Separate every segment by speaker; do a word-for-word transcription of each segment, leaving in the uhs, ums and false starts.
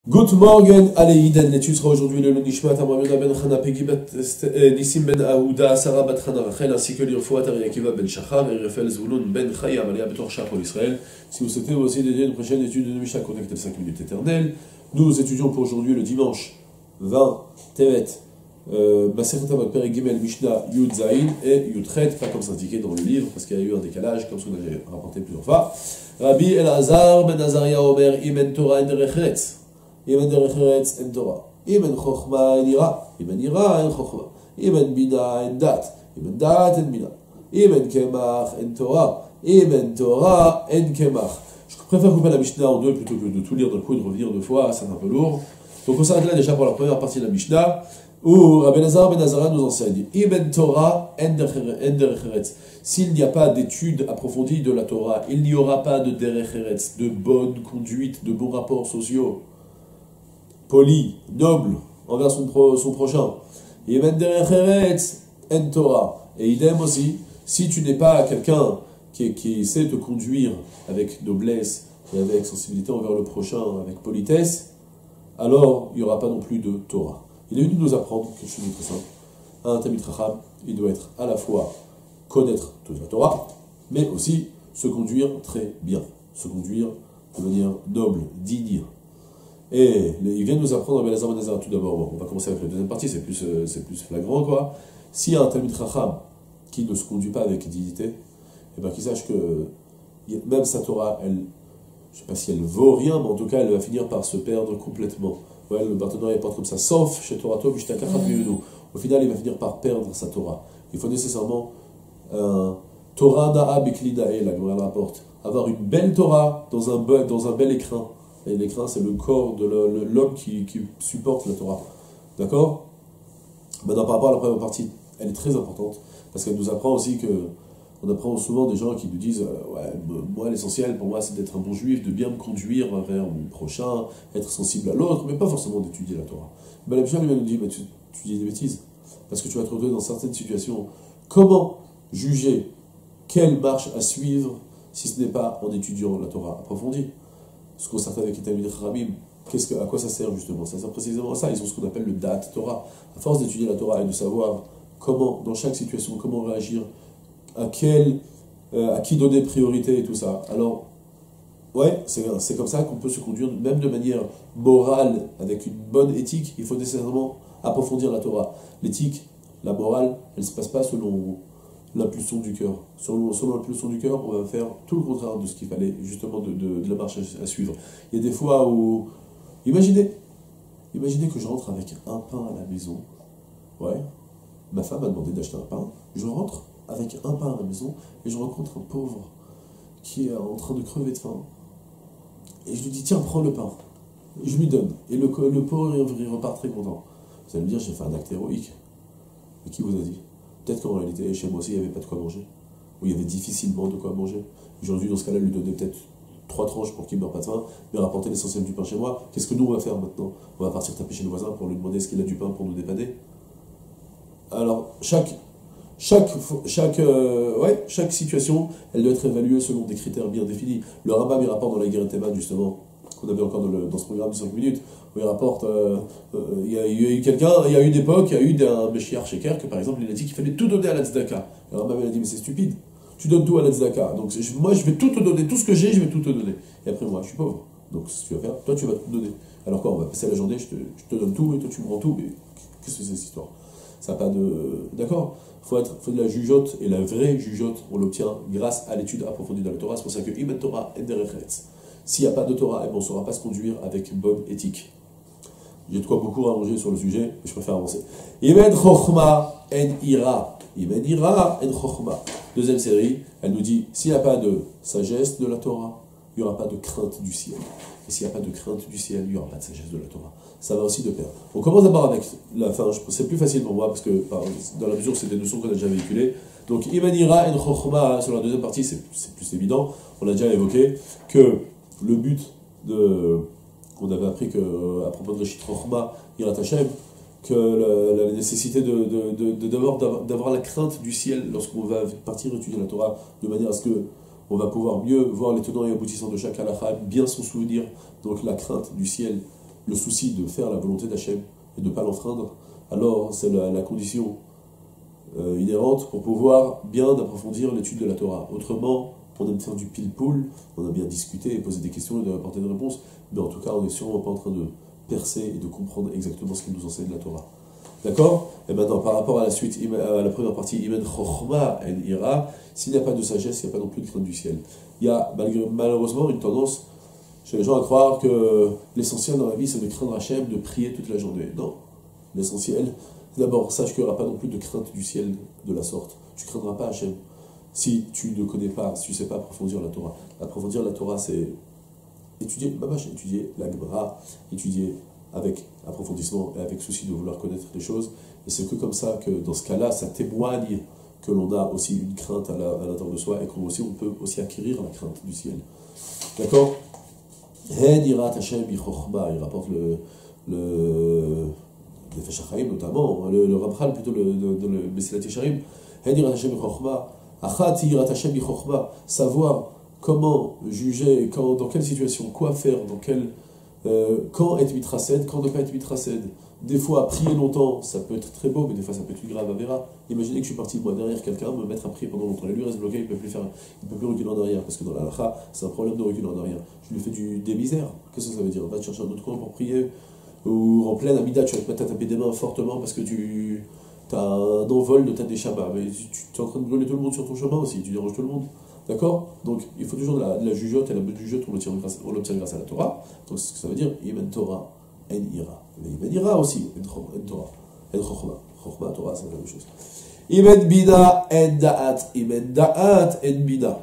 Speaker 1: Good morning, allez, Iden, l'étude sera aujourd'hui le Nishmat, Amramuna ben Chana, Pegi Nissim ben Aouda, Sarah bat Chana Rachel, ainsi que l'Irfoat, Ariakiva ben Shachar, et Raphaël Zvulun ben Chaya, Malia Betor Shach pour Israël. Si vous souhaitez aussi dédier une prochaine étude de Mishnah, contactez cinq minutes éternelles. Nous étudions pour aujourd'hui le dimanche vingt Tevet, Masechet Avot Perek Gimel Mishnah Yud Zayin et Yud Chet, pas comme c'est indiqué dans le livre, parce qu'il y a eu un décalage, comme ce qu'on a rapporté plusieurs fois. Rabbi Elazar ben Azaria Omer, Imen Torah en Derechetz. Imen derecheretz en Torah. Imen chokhma en ira. Imen ira en chokhma. Imen bina en dat. Imen dat en bina. Imen kemach en Torah. Imen Torah en kemach. Je préfère couper la Mishnah en deux plutôt que de tout lire d'un coup et de revenir deux fois, c'est un peu lourd. Donc on s'arrête là déjà pour la première partie de la Mishnah, où Rabbi Elazar ben Azara nous enseigne Imen Torah en derecheretz. S'il n'y a pas d'étude approfondie de la Torah, il n'y aura pas de derecheretz, de bonne conduite, de bons rapports sociaux. Poli, noble, envers son, pro, son prochain. Et en Torah. Et idem aussi, si tu n'es pas quelqu'un qui, qui sait te conduire avec noblesse et avec sensibilité envers le prochain, avec politesse, alors il n'y aura pas non plus de Torah. Il est venu nous apprendre quelque chose de très simple. Un Talmid Chacham, il doit être à la fois connaître toute la Torah, mais aussi se conduire très bien. Se conduire de manière noble, digne. Et il vient de nous apprendre Rabbi Elazar ben Azara tout d'abord. Bon, on va commencer avec la deuxième partie, c'est plus, euh, c'est plus flagrant quoi. S'il y a un Talmid Chacham qui ne se conduit pas avec dignité, et bien qu'il sache que même sa Torah, elle, je ne sais pas si elle vaut rien, mais en tout cas elle va finir par se perdre complètement. Ouais, le partenariat porte comme ça, sauf chez Torato, au final il va finir par perdre sa Torah. Il faut nécessairement un Torah Na'a Biklidae, la Gemara rapporte, avoir une belle Torah dans un, be dans un bel écrin. Et l'écrin, c'est le corps de l'homme qui, qui supporte la Torah. D'accord? Maintenant, par rapport à la première partie, elle est très importante, parce qu'elle nous apprend aussi que, on apprend souvent des gens qui nous disent, euh, ouais, moi, l'essentiel pour moi, c'est d'être un bon juif, de bien me conduire vers mon prochain, être sensible à l'autre, mais pas forcément d'étudier la Torah. Ben, la Mishnah lui nous dit, mais tu, tu dis des bêtises, parce que tu vas te retrouver dans certaines situations. Comment juger quelle marche à suivre si ce n'est pas en étudiant la Torah approfondie? Ce qu'on s'attend avec les Talmid Chachamim, qu'est-ce que, à quoi ça sert justement? Ça sert précisément à ça. Ils ont ce qu'on appelle le Da'at Torah. À force d'étudier la Torah et de savoir comment, dans chaque situation, comment réagir, à quel, euh, à qui donner priorité et tout ça. Alors, ouais, c'est comme ça qu'on peut se conduire, même de manière morale, avec une bonne éthique. Il faut nécessairement approfondir la Torah. L'éthique, la morale, elle ne se passe pas selon l'impulsion du cœur. Selon, selon l'impulsion du cœur, on va faire tout le contraire de ce qu'il fallait, justement, de, de, de la marche à, à suivre. Il y a des fois où... Imaginez, imaginez que je rentre avec un pain à la maison. Ouais, ma femme m'a demandé d'acheter un pain. Je rentre avec un pain à la maison et je rencontre un pauvre qui est en train de crever de faim. Et je lui dis, tiens, prends le pain. Et je lui donne. Et le, le pauvre, il repart très content. Vous allez me dire, j'ai fait un acte héroïque. Mais qui vous a dit? Peut-être qu'en réalité, chez moi aussi, il n'y avait pas de quoi manger. Ou il y avait difficilement de quoi manger. J'aurais dû, dans ce cas-là, lui donner peut-être trois tranches pour qu'il ne meure pas de faim, mais rapporter l'essentiel du pain chez moi. Qu'est-ce que nous, on va faire maintenant? On va partir taper chez le voisin pour lui demander est-ce qu'il a du pain pour nous dépanner. Alors, chaque, chaque, chaque, euh, ouais, chaque situation, elle doit être évaluée selon des critères bien définis. Le Rambam, il rapporte dans la guerre Théman, justement, qu'on avait encore dans, le, dans ce programme de cinq minutes, où il rapporte, euh, euh, il, y a, il y a eu quelqu'un, il y a eu une époque, il y a eu un Meshiach Sheker, que par exemple, il a dit qu'il fallait tout donner à la tzedaka. Le Rambam, il a dit, mais c'est stupide, tu donnes tout à la tzedaka. Donc je, moi, je vais tout te donner, tout ce que j'ai, je vais tout te donner. Et après, moi, je suis pauvre. Donc ce que tu vas faire, toi, tu vas tout donner. Alors quoi, on va passer la journée, je te, je te donne tout, et toi, tu me rends tout, mais qu'est-ce que c'est cette histoire? Ça n'a pas de... D'accord? Il faut, faut de la jugeote, et la vraie jugeote, on l'obtient grâce à l'étude approfondie de la Torah. C'est pour ça que Imen Torah et Derechetz. S'il n'y a pas de Torah, eh ben on ne saura pas se conduire avec bonne éthique. J'ai de quoi beaucoup rallonger sur le sujet, mais je préfère avancer. Imen Chochma en Ira. Imen Ira en Chochma. Deuxième série, elle nous dit, s'il n'y a pas de sagesse de la Torah, il n'y aura pas de crainte du ciel. Et s'il n'y a pas de crainte du ciel, il n'y aura pas de sagesse de la Torah. Ça va aussi de pair. On commence d'abord avec la fin, c'est plus facile pour moi, parce que dans la mesure où c'est des notions qu'on a déjà véhiculées. Donc, Imen Ira en Chochma, sur la deuxième partie, c'est plus évident. On a déjà évoqué que le but de... On avait appris que, à propos de Reshit Chochma, Yirat Hashem, que la, la nécessité de, de, de, de d'avoir la crainte du ciel lorsqu'on va partir étudier la Torah, de manière à ce que on va pouvoir mieux voir les tenants et aboutissants de chaque halakha, bien s'en souvenir. Donc la crainte du ciel le souci de faire la volonté d'Hachem et de ne pas l'enfreindre, alors c'est la, la condition euh, inhérente pour pouvoir bien approfondir l'étude de la Torah. Autrement, on aime faire du pile-poule, on a bien discuté et poser des questions et de apporter des réponses, mais en tout cas, on n'est sûrement pas en train de percer et de comprendre exactement ce qu'il nous enseigne la Torah. D'accord? Et maintenant, par rapport à la suite, à la première partie, Imen Chochma en Ira, s'il n'y a pas de sagesse, il n'y a pas non plus de crainte du ciel. Il y a malgré, malheureusement une tendance chez les gens à croire que l'essentiel dans la vie, c'est de craindre Hachem, de prier toute la journée. Non. L'essentiel, d'abord, sache qu'il n'y aura pas non plus de crainte du ciel de la sorte. Tu ne craindras pas Hachem si tu ne connais pas, si tu ne sais pas approfondir la Torah. Approfondir la Torah, c'est étudier, Mamash, étudier la Gemara, étudier avec approfondissement et avec souci de vouloir connaître les choses. Et c'est que comme ça que, dans ce cas-là, ça témoigne que l'on a aussi une crainte à l'intérieur de soi et qu'on aussi, on peut aussi acquérir la crainte du ciel. D'accord? Hen irat Hashem bichochma, il rapporte le, le, le Feshachaim notamment, le, le Ramchal plutôt le, le, le Mesilat Yesharim. Hen irat Hashem bichochma, achat irat Hashem bichochma, savoir comment juger, quand, dans quelle situation, quoi faire, dans quel, euh, quand être mitracède, quand ne pas être mitracède. Des fois, prier longtemps, ça peut être très beau, mais des fois, ça peut être une grave avéra. Imaginez que je suis parti, moi, derrière quelqu'un, me mettre à prier pendant longtemps. Et lui reste bloqué, il ne peut plus faire, il peut plus reculer en arrière, parce que dans la halakha, c'est un problème de reculer en arrière. Je lui fais du, des misères. Qu'est-ce que ça veut dire? Va te chercher un autre coin pour prier, ou en pleine amida, tu vas te mettre à taper des mains fortement parce que tu as un envol de ta déchaba. Mais tu, tu es en train de brûler tout le monde sur ton chemin aussi, tu déranges tout le monde. D'accord? Donc, il faut toujours de la, de la jugeote, et la bonne jugeote, on l'obtient grâce, grâce à la Torah. Donc, c'est ce que ça veut dire, Imen Torah, En Ira. Mais Imen Ira aussi, En Torah, En Chochma. Chochma, Torah, c'est la même chose. Imen Bina, En Da'at. Imen Da'at, En Bina.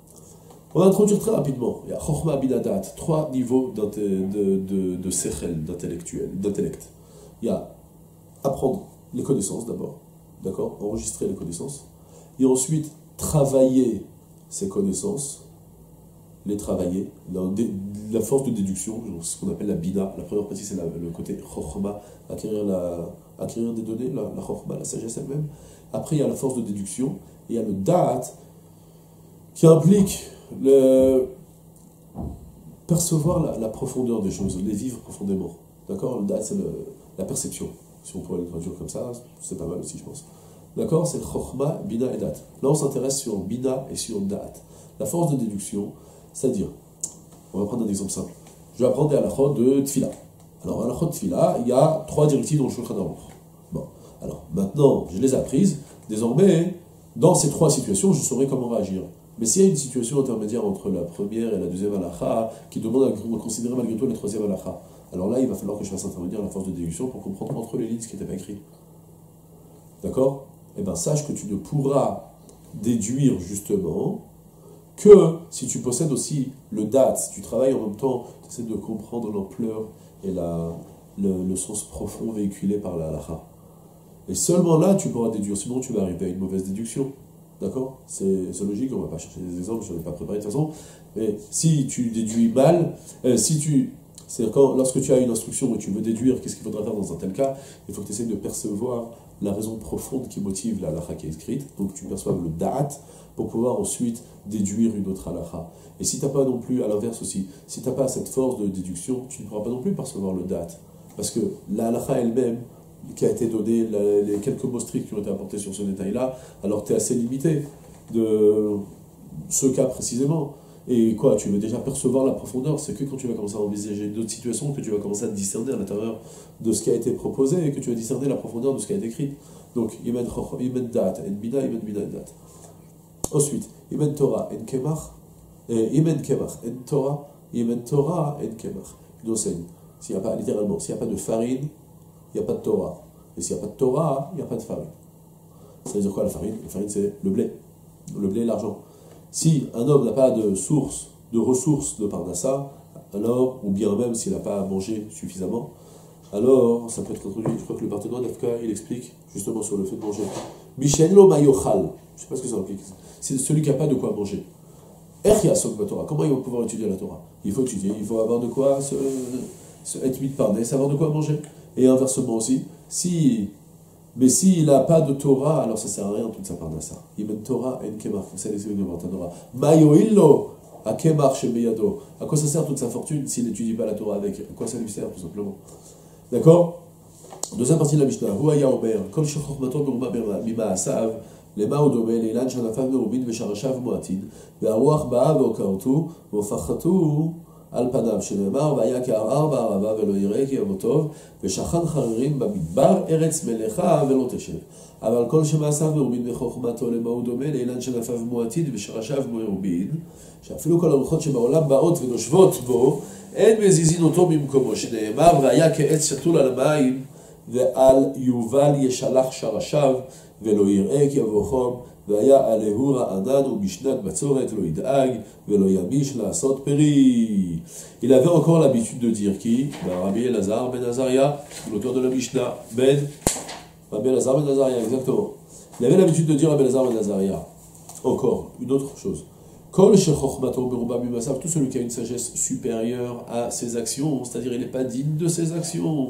Speaker 1: On va introduire très rapidement. Il y a Chochma, Bina, Da'at. Trois niveaux de, de, de, de sechel, d'intellectuel, d'intellect. Il y a apprendre les connaissances d'abord. D'accord? Enregistrer les connaissances. Et ensuite, travailler ces connaissances, les travailler, la, la force de déduction, ce qu'on appelle la bina. La première partie, c'est le côté chokhma, acquérir, la, acquérir des données, la, la chokhma, la sagesse elle-même. Après, il y a la force de déduction, et il y a le da'at, qui implique le percevoir la, la profondeur des choses, les vivre profondément. D'accord? Le da'at, c'est la perception. Si on pourrait le traduire comme ça, c'est pas mal aussi, je pense. D'accord? C'est Chokhma, Bina et Da'at. Là, on s'intéresse sur Bina et sur Da'at. La force de déduction, c'est-à-dire, on va prendre un exemple simple. Je vais apprendre des halachot de Tfila. Alors, halachot de Tfila, il y a trois directives dans le Shulchan Aruch. Bon, alors, maintenant, je les ai apprises. Désormais, dans ces trois situations, je saurai comment réagir. Mais s'il y a une situation intermédiaire entre la première et la deuxième halacha, qui demande à considérer malgré tout la troisième halacha, alors là, il va falloir que je fasse intervenir la force de déduction pour comprendre entre les lignes ce qui n'était pas écrit. D'accord? Eh bien, sache que tu ne pourras déduire justement que si tu possèdes aussi le date, si tu travailles en même temps, tu essaies de comprendre l'ampleur et la, le, le sens profond véhiculé par la halakha. Et seulement là, tu pourras déduire, sinon tu vas arriver à une mauvaise déduction. D'accord? C'est logique, on ne va pas chercher des exemples, je ne l'ai pas préparé de toute façon. Mais si tu déduis mal, euh, si tu... C'est-à-dire quand, lorsque tu as une instruction et tu veux déduire qu'est-ce qu'il faudra faire dans un tel cas, il faut que tu essaies de percevoir la raison profonde qui motive la halakha qui est écrite, donc tu perçois le da'at pour pouvoir ensuite déduire une autre halakha. Et si tu n'as pas non plus, à l'inverse aussi, si tu n'as pas cette force de déduction, tu ne pourras pas non plus percevoir le da'at. Parce que la halakha elle-même, qui a été donnée, la, les quelques mots stricts qui ont été apportés sur ce détail-là, alors tu es assez limité de ce cas précisément. Et quoi, tu veux déjà percevoir la profondeur, c'est que quand tu vas commencer à envisager d'autres situations, que tu vas commencer à discerner à l'intérieur de ce qui a été proposé, et que tu vas discerner la profondeur de ce qui a été écrit. Donc, Imen Da'at, En Bina, Imen Bina, Da'at. Ensuite, Imen Torah, En Kemach, Imen Kemach, En Torah, Imen Torah, En Kemach. Il enseigne, s'il n'y a pas, littéralement, s'il n'y a pas de farine, il n'y a pas de Torah. Et s'il n'y a pas de Torah, il n'y a pas de farine. Ça veut dire quoi la farine? La farine, c'est le blé. Le blé et l'argent. Si un homme n'a pas de source, de ressources de Parnassa, alors, ou bien même s'il n'a pas à manger suffisamment, alors ça peut être introduit. Je crois que le partenaire d'Afka, il explique justement sur le fait de manger. Bishenlo mayochal. Je ne sais pas ce que ça implique. C'est celui qui n'a pas de quoi manger. Erchiasok Torah. Comment il va pouvoir étudier la Torah? Il faut étudier, il faut avoir de quoi se, se être mit par nez, savoir de quoi manger. Et inversement aussi, si. Mais s'il n'a pas de Torah, alors ça ne sert à rien toute sa parnassa. Imen Torah en Kemach, c'est les de Torah. Mayoillo, Akemar Shebeyado. À quoi ça sert toute sa fortune s'il n'étudie pas la Torah avec? À quoi ça lui sert, tout simplement? D'accord? Deuxième partie de la Mishnah. Huaya Omer, Kol Shechormato Beruba Mima Asav, Lema Odome, Leilan Shanafav Merubin, Vesharashav Moatin, Ve'aruach Ba'a Ve'okartu, Ve'ofachatu, על פניו, שנאמר, והיה כערער בערבה ולא יראה כי יבוא טוב, ושכן חרירים במדבר, ארץ מלאכה ולא תשב. אבל כל שמעשיו מרובין בחוכמתו, למה הוא דומה? לאילן שנפיו מועתיד ושרשיו מרובין, שאפילו כל הרוחות שבעולם באות ונושבות בו, אין מזיזין אותו ממקומו, שנאמר, והיה כעץ שתול על המים, ועל יובל ישלח שרשיו, ולא יראה כי יבוא חום, והיה עליהו רענן ובשנת בצורת לא ידאג ולא יביש לעשות פרי. Il avait encore l'habitude de dire qui? Ben, Rabbi Elazar ben Azaria, l'auteur de la Mishnah. Ben, Rabbi Elazar ben Azaria, exactement. Il avait l'habitude de dire Rabbi Elazar ben Azaria. Encore, une autre chose. Kol shechochmato beruba mimasav, tout celui qui a une sagesse supérieure à ses actions, c'est-à-dire il n'est pas digne de ses actions.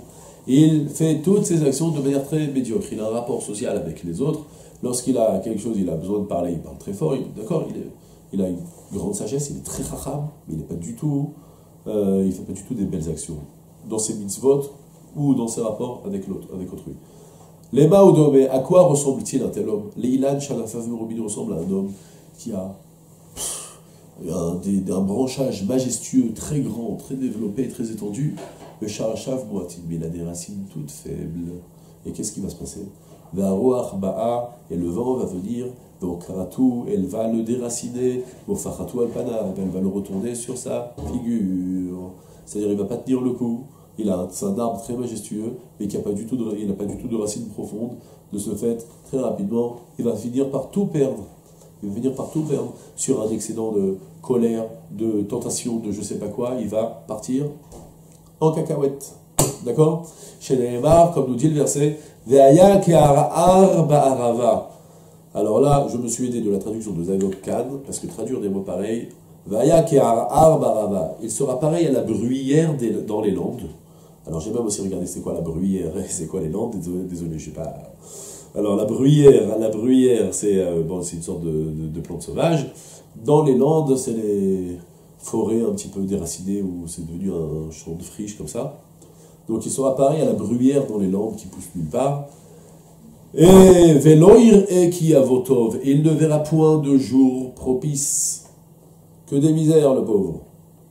Speaker 1: Il fait toutes ses actions de manière très médiocre. Il a un rapport social avec les autres. Lorsqu'il a quelque chose, il a besoin de parler, il parle très fort, d'accord, il, il a une grande sagesse, il est très chacham, mais il n'est pas du tout, euh, il fait pas du tout des belles actions dans ses mitzvot ou dans ses rapports avec l'autre, avec autrui. Les Maoudom, à quoi ressemble-t-il un tel homme? Leilan Shanafav Merubin ressemble à un homme qui a pff, un, des, un branchage majestueux, très grand, très développé, très étendu, le Sharashav Moatin, mais il a des racines toutes faibles. Et qu'est-ce qui va se passer? Ve'aruach ba'a, et le vent va venir, ve'okratu, elle va le déraciner, ve'ofachatu al-panav, elle va le retourner sur sa figure. C'est-à-dire, il ne va pas tenir le coup. Il a un arbre très majestueux, mais qui n'a pas du tout de, il n'a pas du tout de racines profondes. De ce fait, très rapidement, il va finir par tout perdre. Il va finir par tout perdre. Sur un excédent de colère, de tentation, de je sais pas quoi, il va partir en cacahuète. D'accord? Chez Nehemar, comme nous dit le verset, Ve'aya ke'ar'ar ba'arava. Alors là, je me suis aidé de la traduction de Zayvok Khan, parce que traduire des mots pareils, Ve'aya ke'ar'ar ba'arava, il sera pareil à la bruyère des, dans les Landes. Alors j'ai même aussi regardé c'est quoi la bruyère, c'est quoi les Landes, désolé, désolé, je sais pas. Alors la bruyère, la bruyère, c'est euh, bon, c'est une sorte de, de, de plante sauvage. Dans les Landes, c'est les forêts un petit peu déracinées, où c'est devenu un champ de friche comme ça. Donc il sera pareil à la bruyère dans les Landes qui pousse nulle part. Et Veloir et qui avotov, il ne verra point de jour propice, que des misères le pauvre.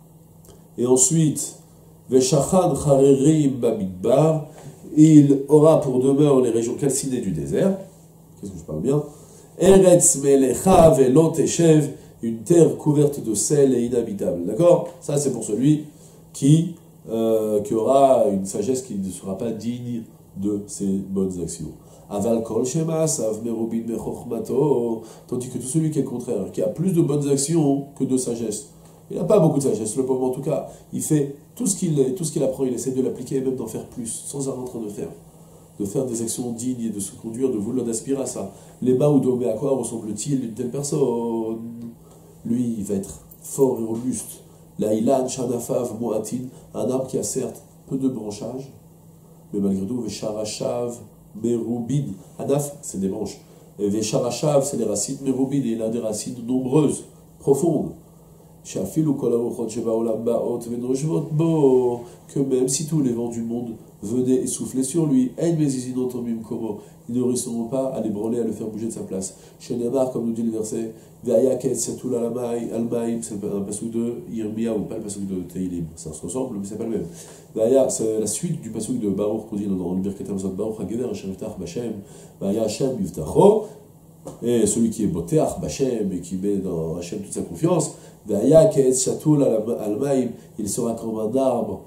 Speaker 1: Et ensuite, Veshachan charerim bamidbar, il aura pour demeure les régions calcinées du désert. Qu'est-ce que je parle bien? Eretz melecha velot eshev, une terre couverte de sel et inhabitable. D'accord? Ça c'est pour celui qui Euh, qui aura une sagesse qui ne sera pas digne de ses bonnes actions. Aval kol shema sav merubin mechochmato, tandis que tout celui qui est le contraire, qui a plus de bonnes actions que de sagesse, il n'a pas beaucoup de sagesse, le pauvre en tout cas, il fait tout ce qu'il tout ce qu'il apprend, il essaie de l'appliquer et même d'en faire plus, sans arrêt en train de faire, de faire des actions dignes et de se conduire, de vouloir d'aspirer à ça. Les Maoudom, à quoi ressemble-t-il une telle personne? Lui, il va être fort et robuste. La ilan shanafav moatin, un arbre qui a certes peu de branchages, mais malgré tout, vesharashav merubin, anaf, c'est des branches, et vesharashav, c'est des racines merubin, et il a des racines nombreuses, profondes. Shafilu kol haruchot shebaolam ba'ot venoshvot bo, que même si tous les vents du monde venaient et soufflaient sur lui, ein mezizin otomim komo, ils ne réussiront pas à l'ébranler, à le faire bouger de sa place. Chez Neymar, comme nous dit le verset, Ve'aya ke'etzatul al-maim, c'est un passouk de Yirmia ou pas le passouk de Teilim. Ça se ressemble, mais c'est pas le même. Ve'aya, c'est la suite du passouk de Baruch qu'on dit dans le Birkat Hamazon, Baruch ha'gever Hashem yiftach b'Hashem, Ve'aya Hashem yiftacho, et celui qui est boteach b'Hashem et qui met dans Hashem toute sa confiance, Ve'aya ke'etzatul al-maim, il sera comme un arbre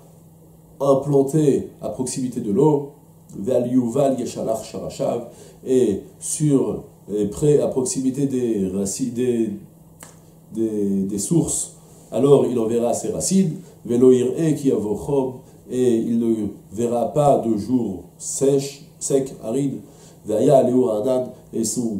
Speaker 1: implanté à proximité de l'eau, Ve'al yuval yeshalach sharashav, et sur et près à proximité des, racines, des, des, des sources, alors il enverra ses racines, Veloir e ki avochom, et il ne verra pas de jour sèche, sec, aride, Ve'aya aleu ra'anan, et son,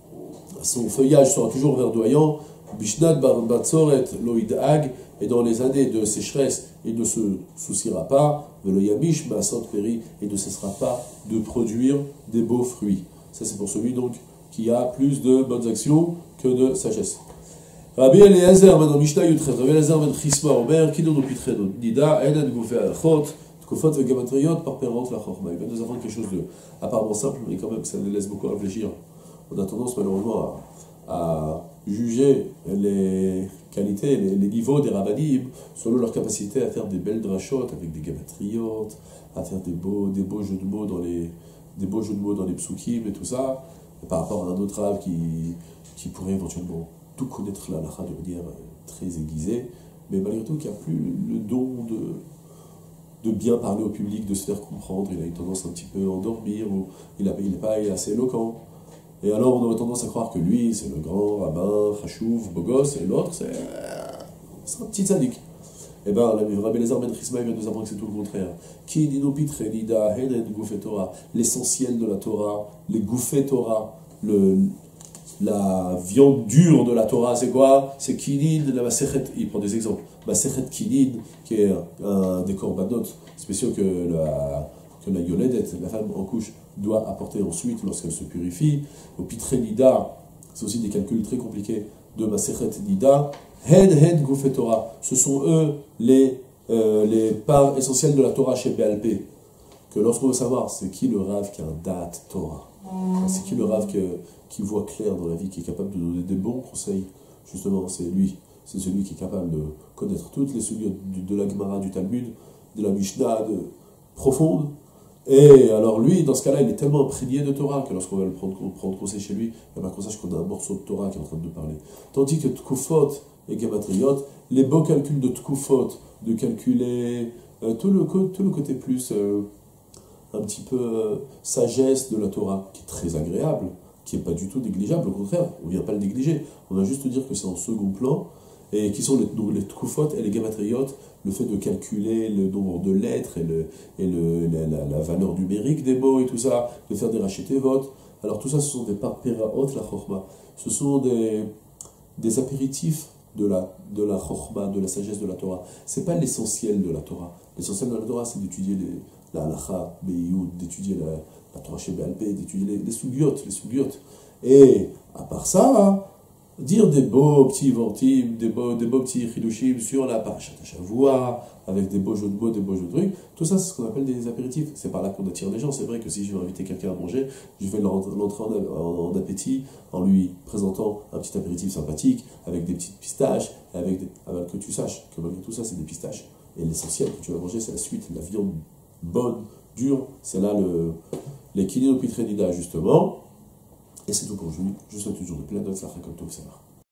Speaker 1: son feuillage sera toujours verdoyant, Bishnat batzoret lo yid'ag, et dans les années de sécheresse, il ne se souciera pas, Velo yamish ma'asot peri, et ne cessera pas de produire des beaux fruits. Ça c'est pour celui donc qui a plus de bonnes actions que de sagesse. Rabbi Eliezer ben Mishnah Yudchet, Rabbi Eliezer ben Chisma Omer, Kidon ou Pitredon, Nida, Enan Goufé Alachot, Tkufot et Gematriot, par Perrante la Chorma. Il va nous apprendre quelque chose de apparemment simple, mais quand même ça nous laisse beaucoup réfléchir. On a tendance malheureusement à, à juger les qualités, les, les niveaux des rabbanim selon leur capacité à faire des belles drachotes avec des gematriotes, à faire des beaux, des beaux jeux de mots dans les, des beaux jeux de mots dans les psukim et tout ça, et par rapport à un autre rab qui, qui pourrait éventuellement tout connaître la halakha de manière très aiguisée, mais malgré tout qui n'a plus le don de, de bien parler au public, de se faire comprendre. Il a une tendance un petit peu à endormir, ou il n'est il pas assez éloquent. Et alors on aurait tendance à croire que lui, c'est le grand rabbin, chachouv, beau gosse, et l'autre, c'est un petit tzaddik. Eh bien, Rabbi Eliezer ben Chisma vient nous apprendre que c'est tout le contraire. Ki nino pitre nida henen goufé Torah, l'essentiel de la Torah, les goufé Torah, le, la viande dure de la Torah, c'est quoi? C'est kinin, la masechet, il prend des exemples. Masechet kinin, qui est un des korbanot spéciaux que la, que la yoledet, la femme en couche, doit apporter ensuite lorsqu'elle se purifie. Au pitre nida, c'est aussi des calculs très compliqués de masechet nida. Hen hen goufé Torah, ce sont eux les, euh, les parts essentielles de la Torah chez B L P. Que lorsqu'on veut savoir c'est qui le Rav qui a un date Torah, c'est qui le Rav que, qui voit clair dans la vie, qui est capable de donner des bons conseils, justement c'est lui, c'est celui qui est capable de connaître toutes les sugyotes de, de la Gemara, du Talmud, de la Mishnah, de, profonde. Et alors lui, dans ce cas-là, il est tellement imprégné de Torah que lorsqu'on va le prendre, prendre conseil chez lui, il va qu'on sache qu'on a un morceau de Torah qui est en train de nous parler. Tandis que Tkufot et Gematriot, les beaux calculs de Tkufot, de calculer euh, tout, le, tout le côté plus, euh, un petit peu euh, sagesse de la Torah, qui est très agréable, qui n'est pas du tout négligeable, au contraire, on ne vient pas le négliger, on va juste dire que c'est en second plan, et qui sont les, les Tkufot et les Gematriot, le fait de calculer le nombre de lettres et, le, et le, la, la, la valeur numérique des mots et tout ça, de faire des rachetévot. Alors tout ça, ce sont des parpéraot, la chorma. Ce sont des, des apéritifs de la, de la chorma, de la sagesse de la Torah. Ce n'est pas l'essentiel de la Torah. L'essentiel de la Torah, c'est d'étudier les, la halacha, be'iyud, d'étudier la, la Torah chez B L P, d'étudier les, les sugyot, les sugyot. Et à part ça, dire des beaux petits ventim, des beaux, des beaux petits chidushim sur la parashat Shavua, avec des beaux jeux de mots, des beaux jeux de trucs, tout ça c'est ce qu'on appelle des apéritifs. C'est par là qu'on attire les gens. C'est vrai que si je veux inviter quelqu'un à manger, je vais l'entrer en, en, en appétit en lui présentant un petit apéritif sympathique, avec des petites pistaches, avec des... avant que tu saches que malgré tout ça c'est des pistaches. Et l'essentiel que tu vas manger c'est la suite, la viande bonne, dure, c'est là le, les kininopitre nida justement. Et c'est tout pour aujourd'hui. Je vous souhaite toujours de plein d'autres, ça comme tout, ça va.